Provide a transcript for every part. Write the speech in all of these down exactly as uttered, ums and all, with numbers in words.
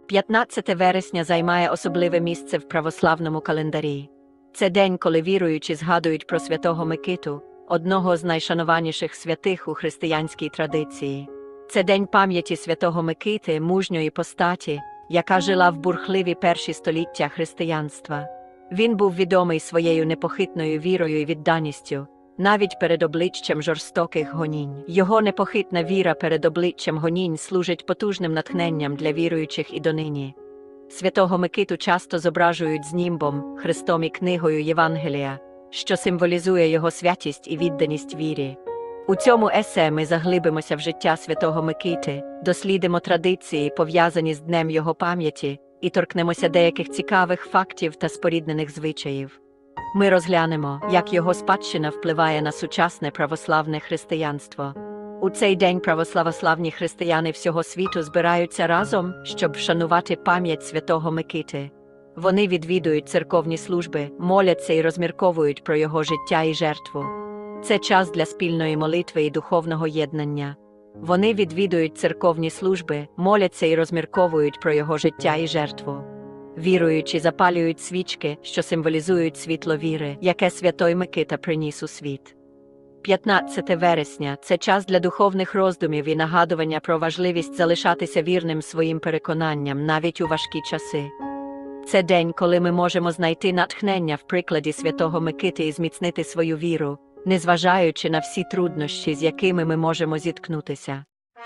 п'ятнадцяте вересня займає особливе місце в православному календарі. Це день, коли віруючі згадують про святого Микиту, одного з найшанованіших святих у християнській традиції. Це день пам'яті святого Микити, мужньої постаті, яка жила в бурхливі перші століття християнства. Він був відомий своєю непохитною вірою і відданістю, навіть перед обличчям жорстоких гонінь. Його непохитна віра перед обличчям гонінь служить потужним натхненням для віруючих і донині. Святого Микиту часто зображують з німбом, хрестом і книгою Євангелія, що символізує його святість і відданість вірі. У цьому есе ми заглибимося в життя святого Микити, дослідимо традиції, пов'язані з днем його пам'яті, і торкнемося деяких цікавих фактів та споріднених звичаїв. Ми розглянемо, як його спадщина впливає на сучасне православне християнство. У цей день православославні християни всього світу збираються разом, щоб вшанувати пам'ять святого Микити. Вони відвідують церковні служби, моляться і розмірковують про його життя і жертву. Це час для спільної молитви і духовного єднання. Вони відвідують церковні служби, моляться і розмірковують про його життя і жертву. Віруючі запалюють свічки, що символізують світло віри, яке святой Микита приніс у світ. п'ятнадцяте вересня – це час для духовних роздумів і нагадування про важливість залишатися вірним своїм переконанням навіть у важкі часи. Це день, коли ми можемо знайти натхнення в прикладі святого Микити і зміцнити свою віру, незважаючи на всі труднощі, з якими ми можемо зіткнутися.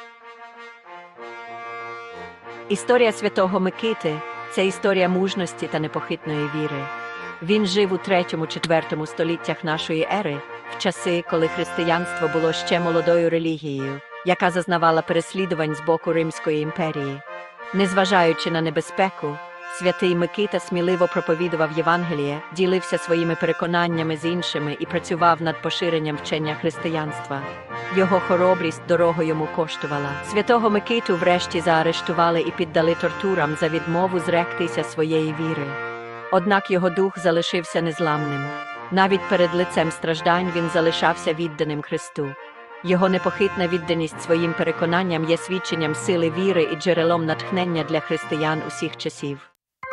Історія святого Микити – це історія мужності та непохитної віри. Він жив у третьому-четвертому століттях нашої ери, в часи, коли християнство було ще молодою релігією, яка зазнавала переслідувань з боку Римської імперії. Незважаючи на небезпеку, святий Микита сміливо проповідував Євангеліє, ділився своїми переконаннями з іншими і працював над поширенням вчення християнства. Його хоробрість дорого йому коштувала. Святого Микиту врешті заарештували і піддали тортурам за відмову зректися своєї віри. Однак його дух залишився незламним. Навіть перед лицем страждань він залишався відданим Христу. Його непохитна відданість своїм переконанням є свідченням сили віри і джерелом натхнення для християн усіх часів.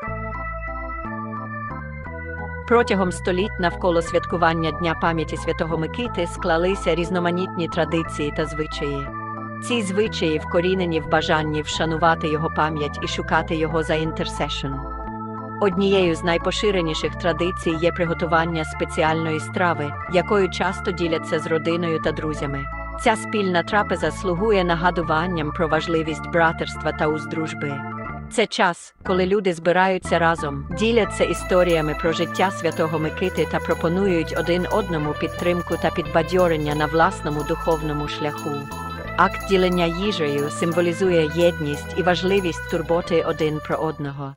Протягом століть навколо святкування Дня пам'яті святого Микити склалися різноманітні традиції та звичаї. Ці звичаї вкорінені в бажанні вшанувати його пам'ять і шукати його за інтерсешн. Однією з найпоширеніших традицій є приготування спеціальної страви, якою часто діляться з родиною та друзями. Ця спільна трапеза слугує нагадуванням про важливість братерства та уздружби. Це час, коли люди збираються разом, діляться історіями про життя святого Микити та пропонують один одному підтримку та підбадьорення на власному духовному шляху. Акт ділення їжею символізує єдність і важливість турботи один про одного.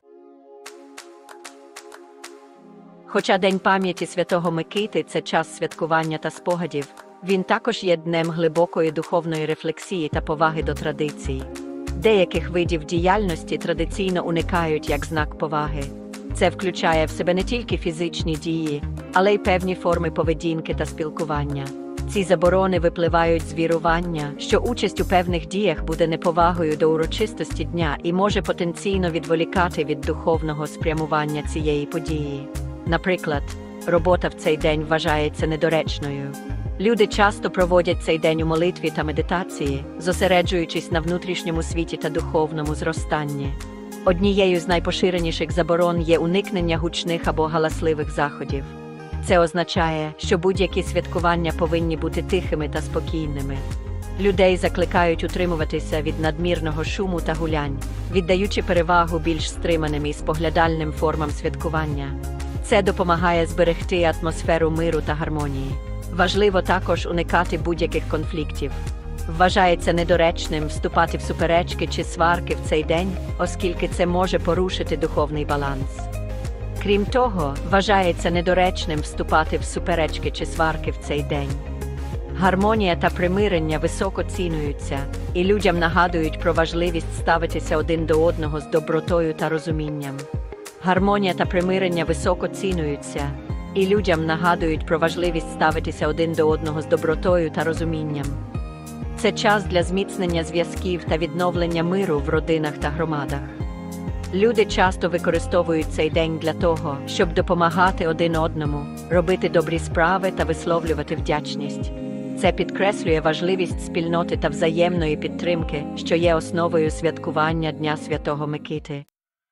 Хоча День пам'яті святого Микити – це час святкування та спогадів, він також є днем глибокої духовної рефлексії та поваги до традицій. Деяких видів діяльності традиційно уникають як знак поваги. Це включає в себе не тільки фізичні дії, але й певні форми поведінки та спілкування. Ці заборони випливають з вірування, що участь у певних діях буде неповагою до урочистості дня і може потенційно відволікати від духовного спрямування цієї події. Наприклад, робота в цей день вважається недоречною. Люди часто проводять цей день у молитві та медитації, зосереджуючись на внутрішньому світі та духовному зростанні. Однією з найпоширеніших заборон є уникнення гучних або галасливих заходів. Це означає, що будь-які святкування повинні бути тихими та спокійними. Людей закликають утримуватися від надмірного шуму та гулянь, віддаючи перевагу більш стриманим і споглядальним формам святкування. Це допомагає зберегти атмосферу миру та гармонії. Важливо також уникати будь-яких конфліктів. Вважається недоречним вступати в суперечки чи сварки в цей день, оскільки це може порушити духовний баланс. Крім того, вважається недоречним вступати в суперечки чи сварки в цей день. Гармонія та примирення високо цінуються, і людям нагадують про важливість ставитися один до одного з добротою та розумінням. Гармонія та примирення високо цінуються, і людям нагадують про важливість ставитися один до одного з добротою та розумінням. Це час для зміцнення зв'язків та відновлення миру в родинах та громадах. Люди часто використовують цей день для того, щоб допомагати один одному, робити добрі справи та висловлювати вдячність. Це підкреслює важливість спільноти та взаємної підтримки, що є основою святкування Дня Святого Микити.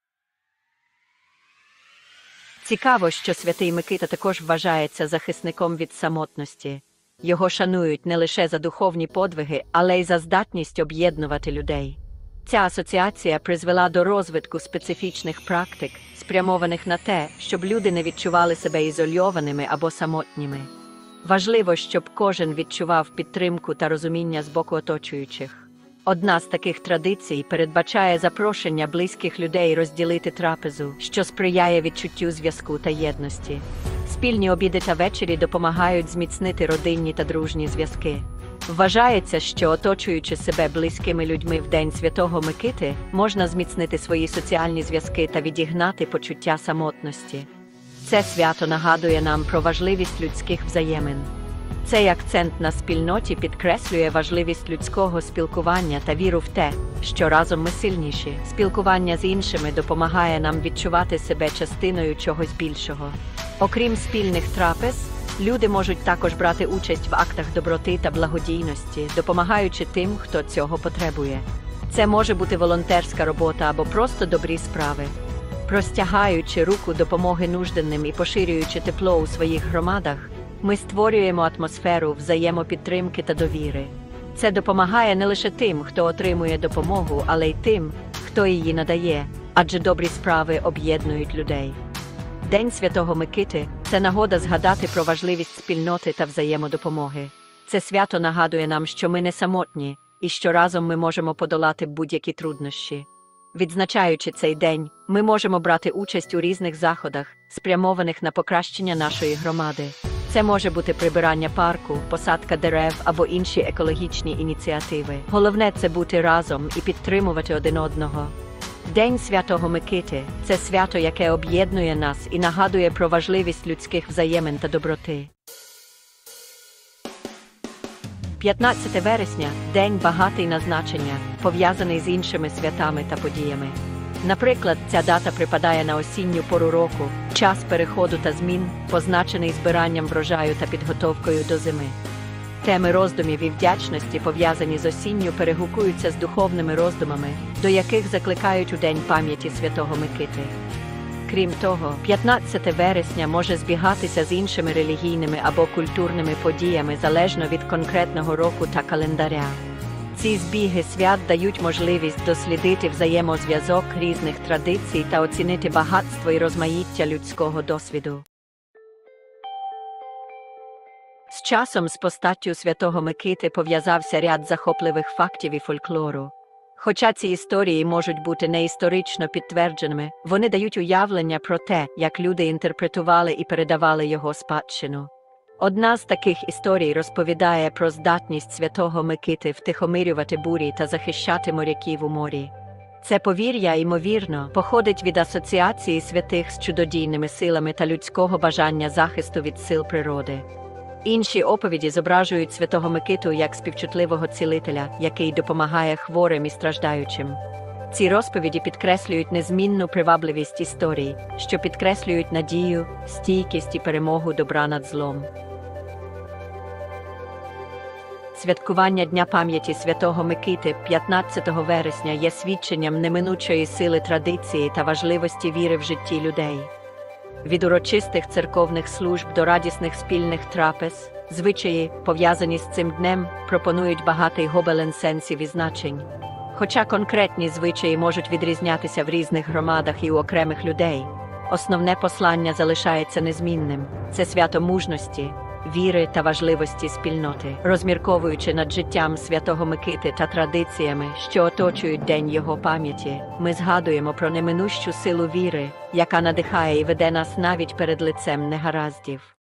Цікаво, що Святий Микита також вважається захисником від самотності. Його шанують не лише за духовні подвиги, але й за здатність об'єднувати людей. Ця асоціація призвела до розвитку специфічних практик, спрямованих на те, щоб люди не відчували себе ізольованими або самотніми. Важливо, щоб кожен відчував підтримку та розуміння з боку оточуючих. Одна з таких традицій передбачає запрошення близьких людей розділити трапезу, що сприяє відчуттю зв'язку та єдності. Спільні обіди та вечері допомагають зміцнити родинні та дружні зв'язки. Вважається, що оточуючи себе близькими людьми в День Святого Микити, можна зміцнити свої соціальні зв'язки та відігнати почуття самотності. Це свято нагадує нам про важливість людських взаємин. Цей акцент на спільноті підкреслює важливість людського спілкування та віру в те, що разом ми сильніші. Спілкування з іншими допомагає нам відчувати себе частиною чогось більшого. Окрім спільних трапез, люди можуть також брати участь в актах доброти та благодійності, допомагаючи тим, хто цього потребує. Це може бути волонтерська робота або просто добрі справи. Простягаючи руку допомоги нужденним і поширюючи тепло у своїх громадах, ми створюємо атмосферу взаємопідтримки та довіри. Це допомагає не лише тим, хто отримує допомогу, але й тим, хто її надає, адже добрі справи об'єднують людей. День Святого Микити – це нагода згадати про важливість спільноти та взаємодопомоги. Це свято нагадує нам, що ми не самотні, і що разом ми можемо подолати будь-які труднощі. Відзначаючи цей день, ми можемо брати участь у різних заходах, спрямованих на покращення нашої громади. Це може бути прибирання парку, посадка дерев або інші екологічні ініціативи. Головне – це бути разом і підтримувати один одного. День Святого Микити – це свято, яке об'єднує нас і нагадує про важливість людських взаємин та доброти. п'ятнадцяте вересня – день багатий на значення, пов'язаний з іншими святами та подіями. Наприклад, ця дата припадає на осінню пору року, час переходу та змін, позначений збиранням врожаю та підготовкою до зими. Теми роздумів і вдячності, пов'язані з осінню, перегукуються з духовними роздумами, до яких закликають у День пам'яті Святого Микити. Крім того, п'ятнадцяте вересня може збігатися з іншими релігійними або культурними подіями залежно від конкретного року та календаря. Ці збіги свят дають можливість дослідити взаємозв'язок різних традицій та оцінити багатство і розмаїття людського досвіду. З часом з постаттю Святого Микити пов'язався ряд захопливих фактів і фольклору. Хоча ці історії можуть бути не історично підтвердженими, вони дають уявлення про те, як люди інтерпретували і передавали його спадщину. Одна з таких історій розповідає про здатність Святого Микити втихомирювати бурі та захищати моряків у морі. Це повір'я, ймовірно, походить від асоціації святих з чудодійними силами та людського бажання захисту від сил природи. Інші оповіді зображують Святого Микиту як співчутливого цілителя, який допомагає хворим і страждаючим. Ці розповіді підкреслюють незмінну привабливість історій, що підкреслюють надію, стійкість і перемогу добра над злом. Святкування Дня пам'яті Святого Микити п'ятнадцятого вересня є свідченням неминучої сили традиції та важливості віри в житті людей. Від урочистих церковних служб до радісних спільних трапез, звичаї, пов'язані з цим днем, пропонують багатий гобелен сенсів і значень. Хоча конкретні звичаї можуть відрізнятися в різних громадах і у окремих людей, основне послання залишається незмінним – це свято мужності, віри та важливості спільноти. Розмірковуючи над життям Святого Микити та традиціями, що оточують День його пам'яті, ми згадуємо про неминущу силу віри, яка надихає і веде нас навіть перед лицем негараздів.